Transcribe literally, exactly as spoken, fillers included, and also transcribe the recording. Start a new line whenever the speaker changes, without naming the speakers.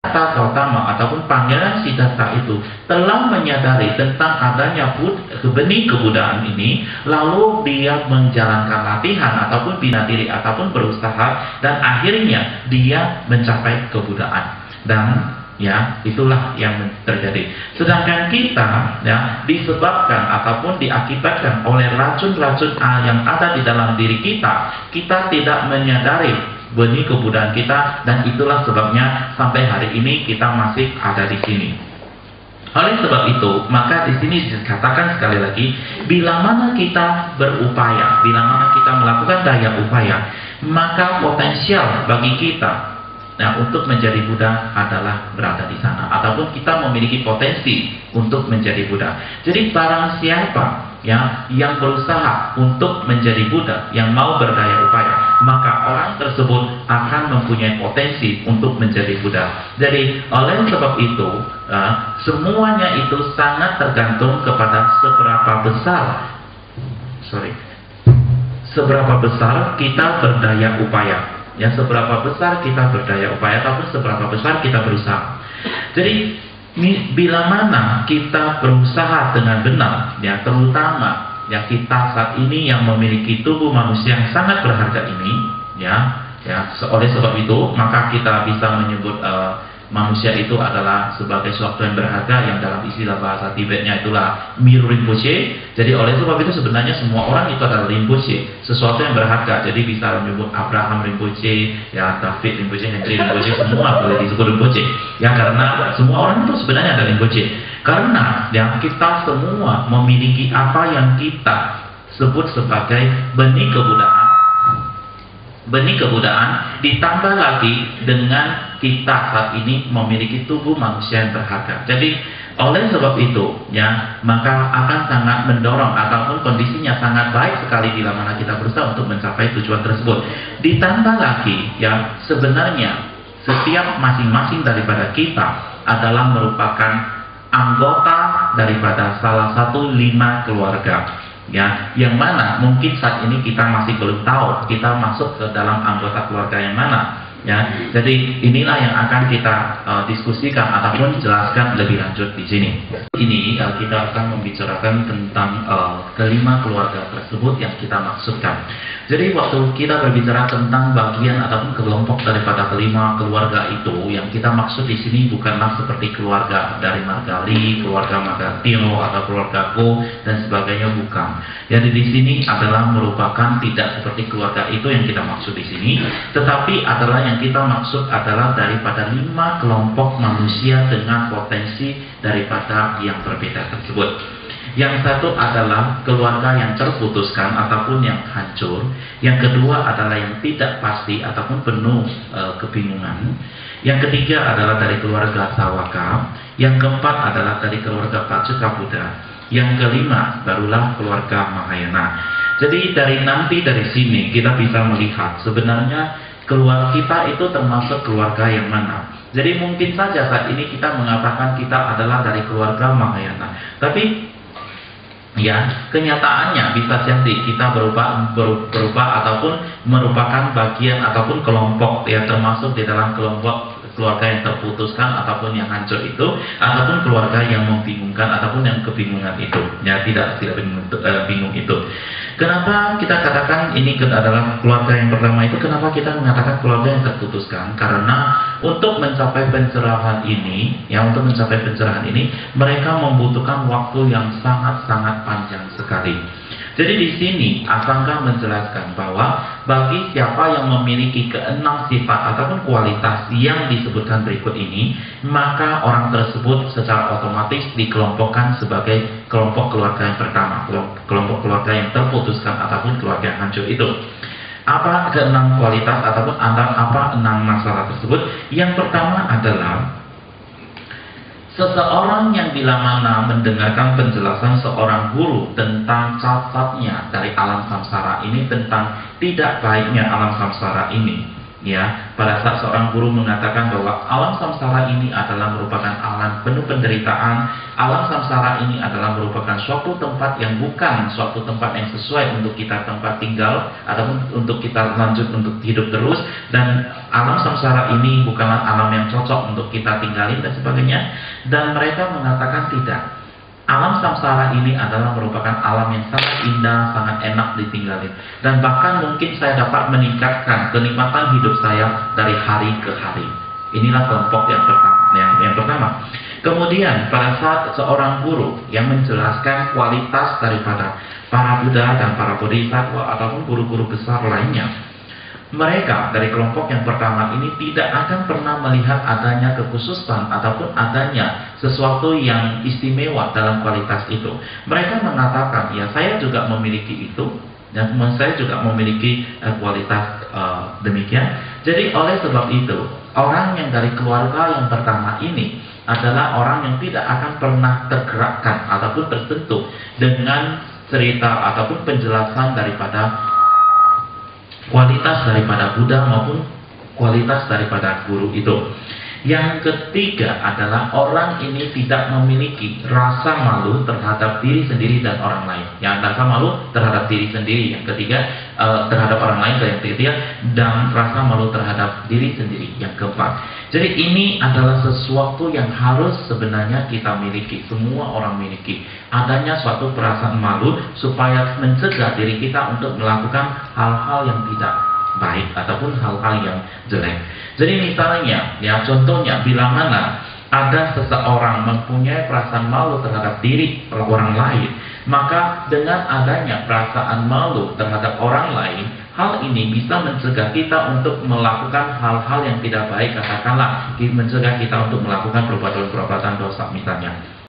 Siddhartha Gautama ataupun Pangeran Siddhartha itu telah menyadari tentang adanya benih kebudayaan ini, lalu dia menjalankan latihan ataupun bina diri ataupun berusaha, dan akhirnya dia mencapai kebudayaan. Dan ya, itulah yang terjadi. Sedangkan kita ya disebabkan ataupun diakibatkan oleh racun-racun yang ada di dalam diri kita, kita tidak menyadari benih kebudayaan kita, dan itulah sebabnya sampai hari ini kita masih ada di sini. Oleh sebab itu, maka di sini dikatakan sekali lagi, bila mana kita berupaya, bila mana kita melakukan daya upaya, maka potensial bagi kita nah, untuk menjadi Buddha adalah berada di sana, ataupun kita memiliki potensi untuk menjadi Buddha. Jadi barang siapa ya yang berusaha untuk menjadi Buddha, yang mau berdaya upaya, maka orang tersebut akan mempunyai potensi untuk menjadi Buddha. Jadi oleh sebab itu uh, semuanya itu sangat tergantung kepada seberapa besar sorry seberapa besar kita berdaya upaya, ya, seberapa besar kita berdaya upaya ataupun seberapa besar kita berusaha. Jadi bila mana kita berusaha dengan benar, ya, terutama ya kita saat ini yang memiliki tubuh manusia yang sangat berharga ini, ya, ya, oleh sebab itu maka kita bisa menyebut uh, manusia itu adalah sebagai sesuatu yang berharga, yang dalam istilah bahasa Tibetnya itulah Miru Rinpoche. Jadi oleh sebab itu sebenarnya semua orang itu adalah Rinpoche, sesuatu yang berharga. Jadi bisa menyebut Abraham Rinpoche, ya, David Rinpoche, Henry Rinpoche, semua boleh disebut Rinpoche. Ya, karena semua orang itu sebenarnya adalah Rinpoche. Karena yang kita semua memiliki apa yang kita sebut sebagai benih kebudayaan. Benih kebudayaan ditambah lagi dengan kita saat ini memiliki tubuh manusia yang berharga. Jadi oleh sebab itu ya, maka akan sangat mendorong ataupun kondisinya sangat baik sekali bila mana kita berusaha untuk mencapai tujuan tersebut. Ditambah lagi ya, sebenarnya setiap masing-masing daripada kita adalah merupakan anggota daripada salah satu lima keluarga, ya, yang mana mungkin saat ini kita masih belum tahu kita masuk ke dalam anggota keluarga yang mana, ya. Jadi inilah yang akan kita uh, diskusikan ataupun jelaskan lebih lanjut di sini. Ini uh, kita akan membicarakan tentang uh, kelima keluarga tersebut yang kita maksudkan. Jadi waktu kita berbicara tentang bagian ataupun kelompok daripada kelima keluarga itu, yang kita maksud di sini bukanlah seperti keluarga dari Margali, keluarga Magatio atau keluarga Go dan sebagainya, bukan. Jadi di sini adalah merupakan tidak seperti keluarga itu yang kita maksud di sini, tetapi adalah yang kita maksud adalah daripada lima kelompok manusia dengan potensi daripada yang berbeda tersebut. Yang satu adalah keluarga yang terputuskan ataupun yang hancur. Yang kedua adalah yang tidak pasti ataupun penuh e, kebingungan. Yang ketiga adalah dari keluarga Sawaka. Yang keempat adalah dari keluarga Pacceka Buddha. Yang kelima barulah keluarga Mahayana. Jadi dari nanti dari sini kita bisa melihat sebenarnya keluarga kita itu termasuk keluarga yang mana. Jadi mungkin saja saat ini kita mengatakan kita adalah dari keluarga Mahayana, tapi ya, kenyataannya bisa jadi kita berupa, berupa ataupun merupakan bagian ataupun kelompok yang termasuk di dalam kelompok keluarga yang terputuskan ataupun yang hancur itu, ataupun keluarga yang membingungkan ataupun yang kebingungan itu, ya, tidak tidak bingung, uh, bingung itu. Kenapa kita katakan ini adalah keluarga yang pertama itu? Kenapa kita mengatakan keluarga yang terputuskan? Karena untuk mencapai pencerahan ini, ya, untuk mencapai pencerahan ini mereka membutuhkan waktu yang sangat-sangat panjang sekali. Jadi di sini Asangka menjelaskan bahwa bagi siapa yang memiliki keenam sifat ataupun kualitas yang disebutkan berikut ini, maka orang tersebut secara otomatis dikelompokkan sebagai kelompok keluarga yang pertama, kelompok keluarga yang terputuskan ataupun keluarga yang hancur itu. Apa keenam kualitas ataupun apa enam masalah tersebut? Yang pertama adalah seseorang yang bila mana mendengarkan penjelasan seorang guru tentang cacatnya dari alam samsara ini, tentang tidak baiknya alam samsara ini, Ya, pada saat seorang guru mengatakan bahwa alam samsara ini adalah merupakan alam penuh penderitaan, alam samsara ini adalah merupakan suatu tempat yang bukan suatu tempat yang sesuai untuk kita tempat tinggal ataupun untuk kita lanjut untuk hidup terus, dan alam samsara ini bukanlah alam yang cocok untuk kita tinggalin dan sebagainya. Dan mereka mengatakan tidak. Alam samsara ini adalah merupakan alam yang sangat indah, sangat enak ditinggalin, dan bahkan mungkin saya dapat meningkatkan kenikmatan hidup saya dari hari ke hari. Inilah kelompok yang pertama. Yang, yang pertama. Kemudian pada saat seorang guru yang menjelaskan kualitas daripada para Buddha dan para Bodhisattva ataupun guru-guru besar lainnya, mereka dari kelompok yang pertama ini tidak akan pernah melihat adanya kekhususan ataupun adanya sesuatu yang istimewa dalam kualitas itu. Mereka mengatakan, ya saya juga memiliki itu, dan saya juga memiliki uh, kualitas uh, demikian. Jadi oleh sebab itu, orang yang dari keluarga yang pertama ini adalah orang yang tidak akan pernah tergerakkan ataupun tersentuh dengan cerita ataupun penjelasan daripada kualitas daripada Buddha maupun kualitas daripada guru itu. Yang ketiga adalah orang ini tidak memiliki rasa malu terhadap diri sendiri dan orang lain. Yang rasa malu terhadap diri sendiri. Yang ketiga uh, terhadap orang lain. Yang ketiga dan rasa malu terhadap diri sendiri. Yang keempat. Jadi ini adalah sesuatu yang harus sebenarnya kita miliki. Semua orang miliki. Adanya suatu perasaan malu supaya mencegah diri kita untuk melakukan hal-hal yang tidak baik ataupun hal-hal yang jelek. Jadi misalnya, ya contohnya bila mana ada seseorang mempunyai perasaan malu terhadap diri orang lain, maka dengan adanya perasaan malu terhadap orang lain, hal ini bisa mencegah kita untuk melakukan hal-hal yang tidak baik, katakanlah mencegah kita untuk melakukan perbuatan-perbuatan dosa misalnya.